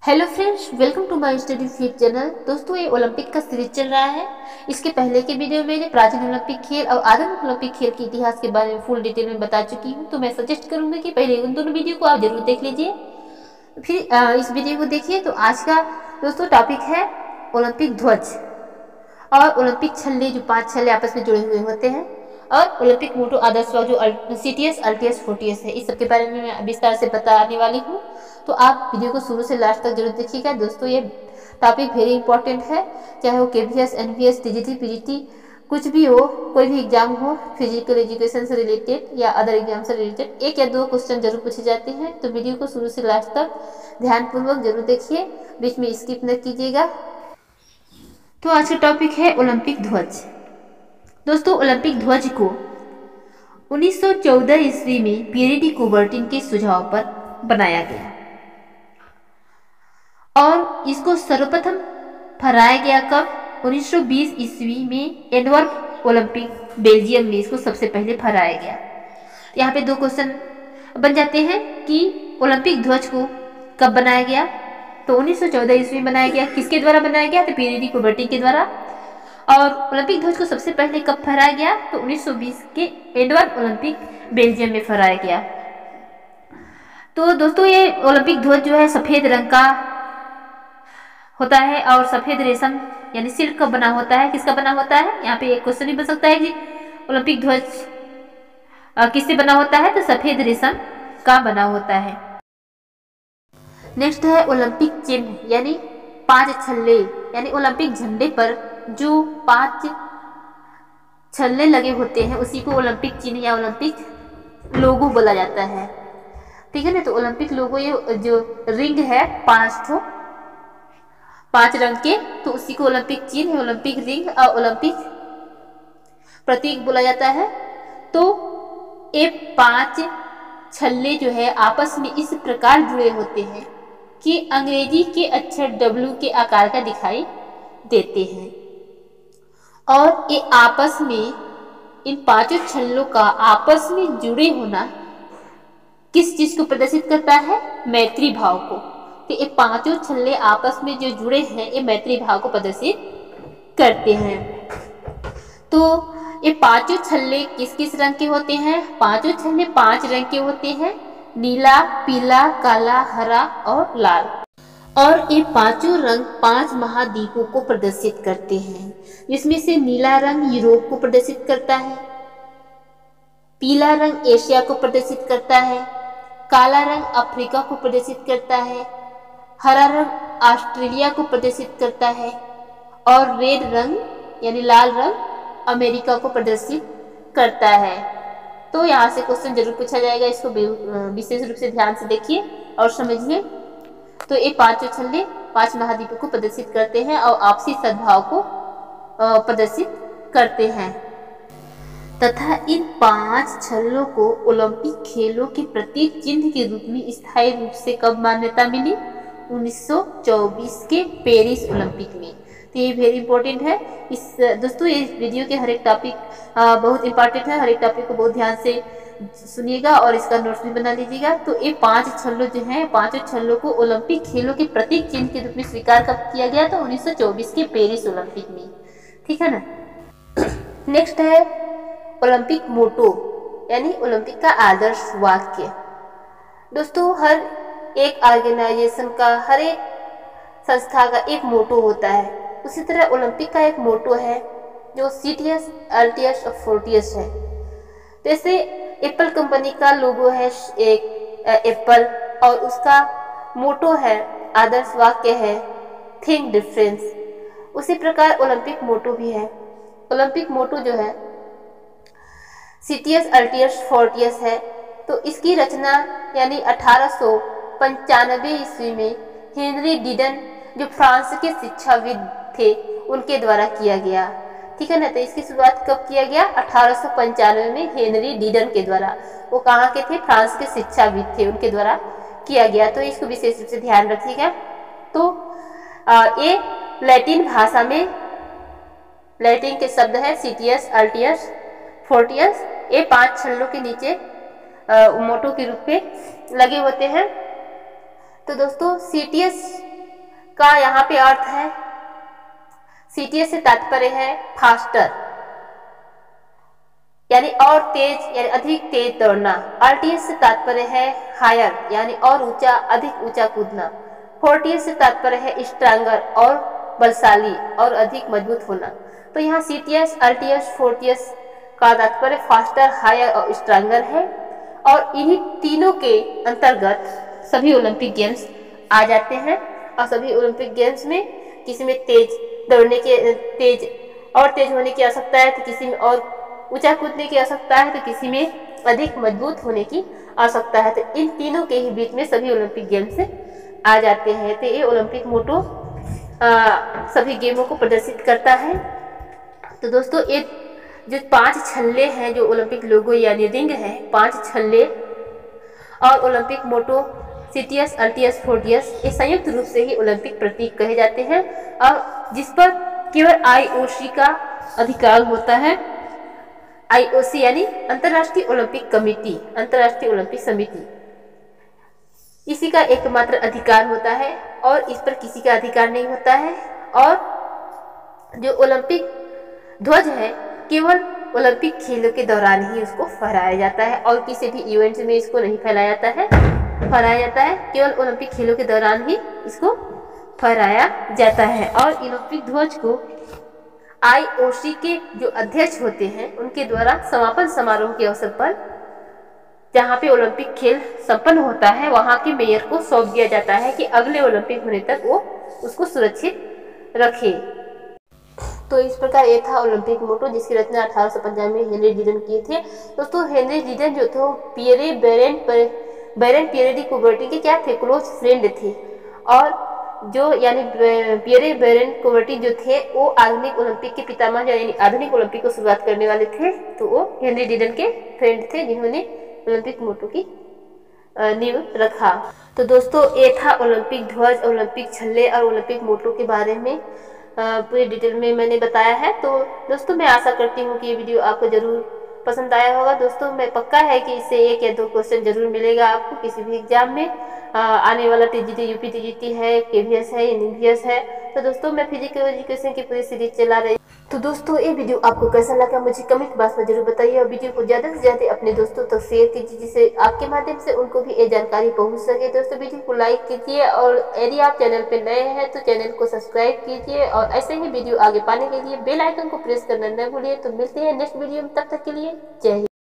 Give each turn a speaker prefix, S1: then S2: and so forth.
S1: Hello friends, welcome to my Study Feed channel. दोस्तों, ये Olympic का सीरीज चल रहा है। इसके पहले के वीडियो में मैंने प्राचीन ओलंपिक खेल और आधुनिक ओलंपिक खेल के इतिहास के बारे में फुल डिटेल में बता चुकी हूँ। तो मैं सजेस्ट करूंगी कि पहले उन दोनों वीडियो को आप जरूर देख लीजिए, फिर इस वीडियो को देखिए। तो आज का दोस्तों टॉपिक है ओलंपिक ध्वज और ओलंपिक छल्ले, जो 5 छल्ले आपस में जुड़े हुए होते हैं, और ओलंपिक मोटो आदर्श वाक जो सीटीएस, अल्टीएस, फोर्टीएस है। इस सब के बारे में मैं विस्तार से बताने वाली हूँ। तो आप वीडियो को शुरू से लास्ट तक जरूर देखिएगा। दोस्तों, ये टॉपिक वेरी इंपॉर्टेंट है, चाहे वो केवीएस, एनवीएस, टीजीटी, पीजीटी कुछ भी हो, कोई भी एग्जाम हो, फिजिकल एजुकेशन से रिलेटेड या अदर एग्जाम से रिलेटेड 1 या 2 क्वेश्चन जरूर पूछे जाते हैं। तो वीडियो को शुरू से लास्ट तक ध्यानपूर्वक जरूर देखिए, बीच में स्किप न कीजिएगा। तो आज का टॉपिक है ओलंपिक ध्वज। दोस्तों, ओलंपिक ध्वज को 1914 ईस्वी में पियरे डी कुबर्टिन के सुझाव पर बनाया गया और इसको सर्वप्रथम फहराया गया कब? 1920 ईस्वी में एंटवर्प ओलंपिक, बेल्जियम में इसको सबसे पहले फहराया गया। यहाँ पे 2 क्वेश्चन बन जाते हैं कि ओलंपिक ध्वज को कब बनाया गया। तो 1914 ईस्वी में बनाया गया। किसके द्वारा बनाया गया? तो पियरे डी कुबर्टिन के द्वारा। और ओलंपिक ध्वज को सबसे पहले कब फहराया गया? तो 1920 के एंटवर्प ओलंपिक, बेल्जियम में फहराया गया। तो दोस्तों, ये ओलंपिक ध्वज जो है सफेद रंग का होता है और सफेद रेशम यानी सिल्क का बना होता है। किसका बना होता है? यहाँ पे एक क्वेश्चन भी बन सकता है कि ओलंपिक ध्वज किससे बना होता है? तो सफेद रेशम का बना होता है। नेक्स्ट है ओलंपिक चिन्ह, यानी 5 छल्ले, यानी ओलंपिक झंडे पर जो 5 छल्ले लगे होते हैं उसी को ओलंपिक चिन्ह या ओलंपिक लोगो बोला जाता है। ठीक है ना। तो ओलंपिक लोगो, ये जो रिंग है 5 रंग के, तो उसी को ओलंपिक चिन्ह, ओलंपिक रिंग और ओलंपिक प्रतीक बोला जाता है। तो ये 5 छल्ले जो है आपस में इस प्रकार जुड़े होते हैं कि अंग्रेजी के अक्षर W के आकार का दिखाई देते हैं। और ये आपस में, इन 5 छल्लों का आपस में जुड़े होना किस चीज को प्रदर्शित करता है? मैत्री भाव को। तो ये 5 छल्ले आपस में जो जुड़े हैं, ये मैत्री भाव को प्रदर्शित करते हैं। तो ये 5 छल्ले किस किस रंग के होते हैं? 5 छल्ले 5 रंग के होते हैं, नीला, पीला, काला, हरा और लाल। और ये 5 रंग 5 महाद्वीपों को प्रदर्शित करते हैं, जिसमें से नीला रंग यूरोप को प्रदर्शित करता है, पीला रंग एशिया को प्रदर्शित करता है, काला रंग अफ्रीका को प्रदर्शित करता है, हरा रंग ऑस्ट्रेलिया को प्रदर्शित करता है और रेड रंग यानी लाल रंग अमेरिका को प्रदर्शित करता है। तो यहाँ से क्वेश्चन जरूर पूछा जाएगा, इसको विशेष रूप से ध्यान से देखिए और समझिए। तो ये 5 छल्ले 5 महाद्वीपों को प्रदर्शित करते हैं और आपसी सद्भाव को प्रदर्शित करते हैं। तथा इन 5 छल्लों को ओलंपिक खेलों के प्रतीक चिन्ह के रूप में स्थायी रूप से कब मान्यता मिली? 1924 के पेरिस ओलंपिक में। तो ये वेरी इंपॉर्टेंट है। दोस्तों, ये वीडियो के हर एक टॉपिक बहुत इंपॉर्टेंट है, हर एक टॉपिक को बहुत ध्यान से सुनिएगा और इसका नोट्स भी बना लीजिएगा। तो ये 5 छल्लों जो हैं, 5 छल्लों को ओलंपिक खेलों के प्रतीक चिन्ह के रूप में स्वीकार कब किया गया? तो 1924 के पेरिस ओलंपिक में। ठीक है ना। नेक्स्ट है ओलंपिक मोटो, यानी ओलंपिक का आदर्श वाक्य। दोस्तों, हर एक ऑर्गेनाइजेशन का, हर एक संस्था का एक मोटो होता है। उसी तरह ओलंपिक का एक मोटो है जो सीटीएस, अल्टीएस और फोर्टीएस है। जैसे एप्पल कंपनी का लोगो है एक एप्पल, और उसका मोटो है, आदर्श वाक्य है, थिंक डिफरेंस। उसी प्रकार ओलंपिक मोटो भी है। ओलंपिक मोटो जो है सीटीएस, अल्टीएस, फोर्टीएस है। तो इसकी रचना यानी 1895 ईस्वी में हेनरी डीडन, जो फ्रांस के शिक्षाविद थे, उनके द्वारा किया गया। ठीक है ना। तो इसकी शुरुआत कब किया गया? 1895 में हेनरी डीडन के द्वारा। वो कहाँ के थे? फ्रांस के शिक्षाविद थे, उनके द्वारा किया गया। तो इसको विशेष रूप से ध्यान रखिएगा। तो ये लैटिन भाषा में, लैटिन के शब्द है सीटीएस, अल्टीएस, फोर्टीएस। ये 5 छल्लों के नीचे मोटो के रूप में लगे होते हैं। तो दोस्तों, सीटीएस का यहाँ पे अर्थ है, CTS से तात्पर्य है फास्टर यानी और तेज यानी अधिक तेज दौड़ना। RTS से तात्पर्य है हायर यानी और ऊंचा, अधिक ऊंचा कूदना। 40S से तात्पर्य है स्ट्रांगर और बलशाली और अधिक मजबूत होना। तो यहाँ CTS, RTS, 40S का तात्पर्य फास्टर, हायर और स्ट्रांगर है और इन्हीं तीनों के अंतर्गत सभी ओलंपिक गेम्स आ जाते हैं। और सभी ओलंपिक गेम्स में किसी में तेज दौड़ने की तेज होने की आवश्यकता है, तो किसी में और ऊंचा कूदने की आवश्यकता है, तो किसी में अधिक मजबूत होने की आवश्यकता है। तो इन तीनों के ही बीच में सभी ओलंपिक गेम्स आ जाते हैं। तो ये ओलंपिक मोटो सभी गेमों को प्रदर्शित करता है। तो दोस्तों ये जो 5 छल्ले हैं, जो ओलंपिक लोगो यानी रिंग है, 5 छल्ले और ओलंपिक मोटो CTS, RTS, 40S ये संयुक्त रूप से ही ओलंपिक प्रतीक कहे जाते हैं और जिस पर केवल IOC का अधिकार होता है। IOC यानी अंतर्राष्ट्रीय ओलंपिक कमेटी, अंतर्राष्ट्रीय ओलंपिक समिति, इसी का एकमात्र अधिकार होता है और इस पर किसी का अधिकार नहीं होता है। और जो ओलंपिक ध्वज है केवल ओलंपिक खेलों के दौरान ही उसको फहराया जाता है और किसी भी इवेंट्स में इसको नहीं फहराया जाता है, केवल ओलंपिक खेलों के दौरान ही इसको फहराया जाता है। और ओलंपिक ध्वज को IOC के जो अध्यक्ष होते हैं उनके द्वारा समापन समारोह के अवसर पर जहाँ पे ओलंपिक खेल संपन्न होता है वहाँ के मेयर को सौंप दिया जाता है कि अगले ओलंपिक होने तक वो उसको सुरक्षित रखे। तो इस प्रकार ये था ओलंपिक मोटो, जिसकी रचना 1895 में हेनरी ड्यूडेन किए थे। दोस्तों हेनरी ड्यूडेन जो थे पियरे पियरे डी कुबर्टी के क्या थे, क्लोज फ्रेंड थे। और जो यानी पियरे बेरेन कुबर्टी जो थे वो आधुनिक ओलंपिक के पितामह यानी आधुनिक ओलंपिक को शुरुआत करने वाले थे। तो वो हेनरी ड्यूडेन के फ्रेंड थे जिन्होंने ओलंपिक मोटो की नींव रखा। तो दोस्तों ये था ओलंपिक ध्वज, ओलंपिक छल्ले और ओलंपिक मोटो के बारे में पूरी डिटेल में मैंने बताया है। तो दोस्तों मैं आशा करती हूँ कि ये वीडियो आपको जरूर पसंद आया होगा। दोस्तों मैं पक्का है कि इससे 1 या 2 क्वेश्चन जरूर मिलेगा आपको किसी भी एग्जाम में। आने वाला TGT, UP TGT है, KVS है, NVS है। तो दोस्तों मैं फिजिकल एजुकेशन की पूरी सीरीज चला रही। तो दोस्तों ये वीडियो आपको कैसा लगा मुझे कमेंट बॉक्स में जरूर बताइए और वीडियो को ज़्यादा से ज़्यादा अपने दोस्तों तक शेयर कीजिए जिससे आपके माध्यम से उनको भी ये जानकारी पहुंच सके। दोस्तों वीडियो को लाइक कीजिए और यदि आप चैनल पर नए हैं तो चैनल को सब्सक्राइब कीजिए और ऐसे ही वीडियो आगे पाने के लिए बेल आइकन को प्रेस करना न भूलिए। तो मिलते हैं नेक्स्ट वीडियो में, तब तक के लिए जय हिंद।